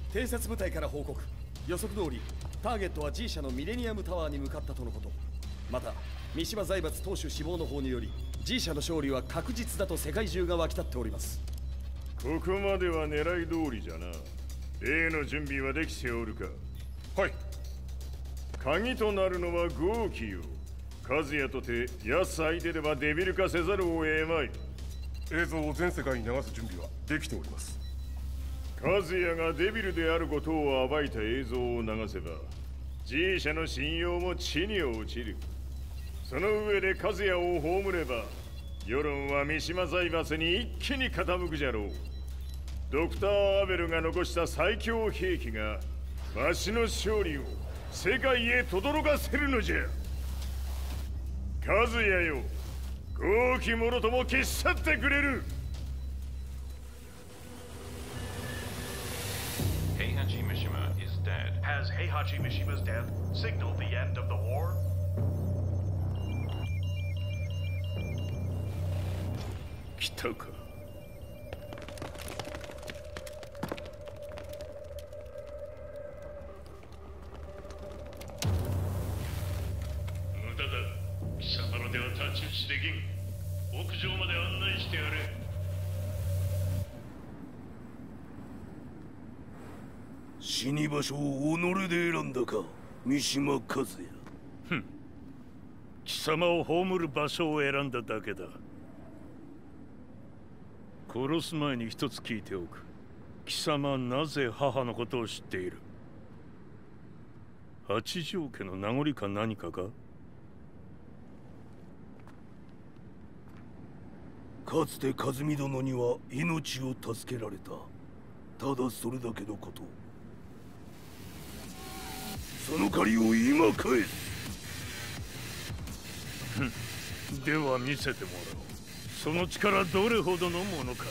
偵察部隊から報告。予測通りターゲットは G 社のミレニアムタワーに向かったとのこと。また三島財閥当主死亡の方により G 社の勝利は確実だと世界中が沸き立っております。 ここまでは狙い通りじゃな。例の準備はできておるか。 はい。 鍵となるのは豪気よ。和也とて奴相手ではデビル化せざるを得まい。 映像を全世界に流す準備はできております。 和也がデビルであることを暴いた映像を流せば G 社の信用も地に落ちる。その上で和也を葬れば世論は三島財閥に一気に傾くじゃろう。ドクター・アベルが残した最強兵器がわしの勝利を世界へ轟かせるのじゃ。和也よ、豪気者とも消し去ってくれる。 Heihachi Mishima is dead. Has Heihachi Mishima's death signaled the end of the war? 来たか。 無駄だ。貴様らでは太刀打ちできん。屋上まで案内してやれ。 死に場所を己で選んだか、三島和也。 貴様を葬る場所を選んだだけだ。殺す前に一つ聞いておく。貴様はなぜ母のことを知っている？八条家の名残か何かか？ かつて和美殿には命を助けられた。ただそれだけのこと。その借りを今返す。 では見せてもらおう。その力どれほどのものか。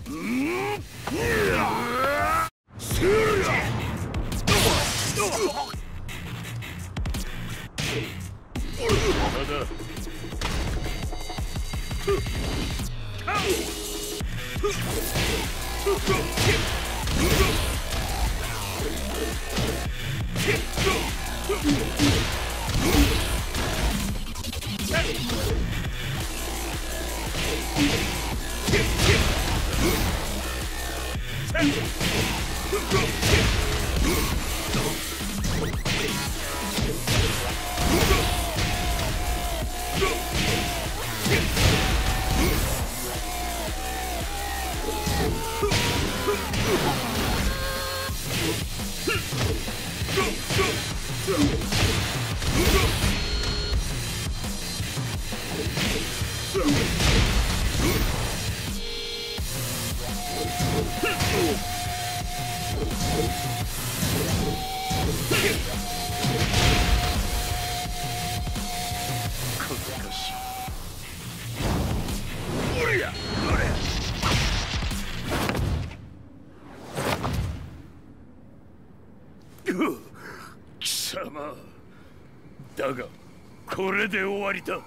貴様だがこれで終わりだ。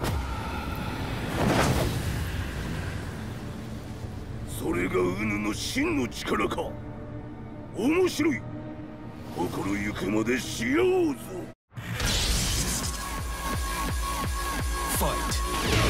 それがウヌの真の力か。面白い。心ゆくまでしようぞ。ファイト。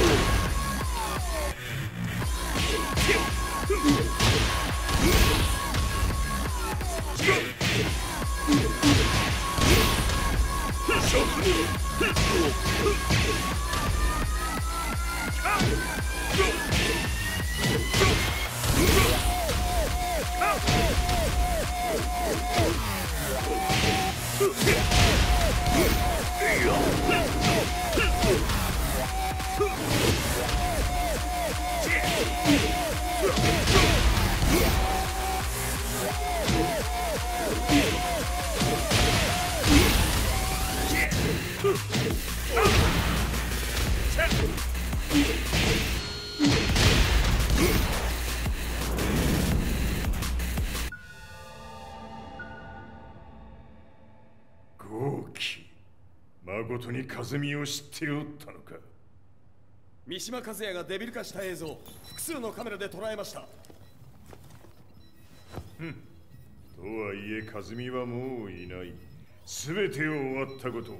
豪気、誠に和美を知っておったのか。 三島和也がデビル化した映像、複数のカメラで捉えました。 とはいえカズミはもういない。全てを終わったこと。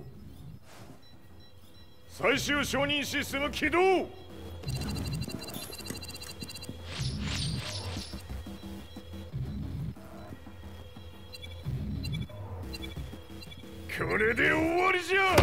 最終承認システム起動。これで終わりじゃ。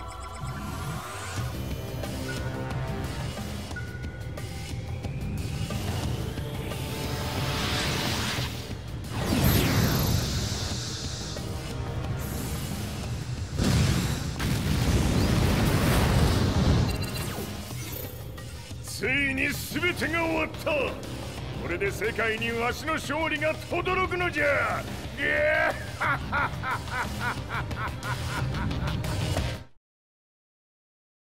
ついに全てが終わった。これで世界にわしの勝利が轟くのじゃ。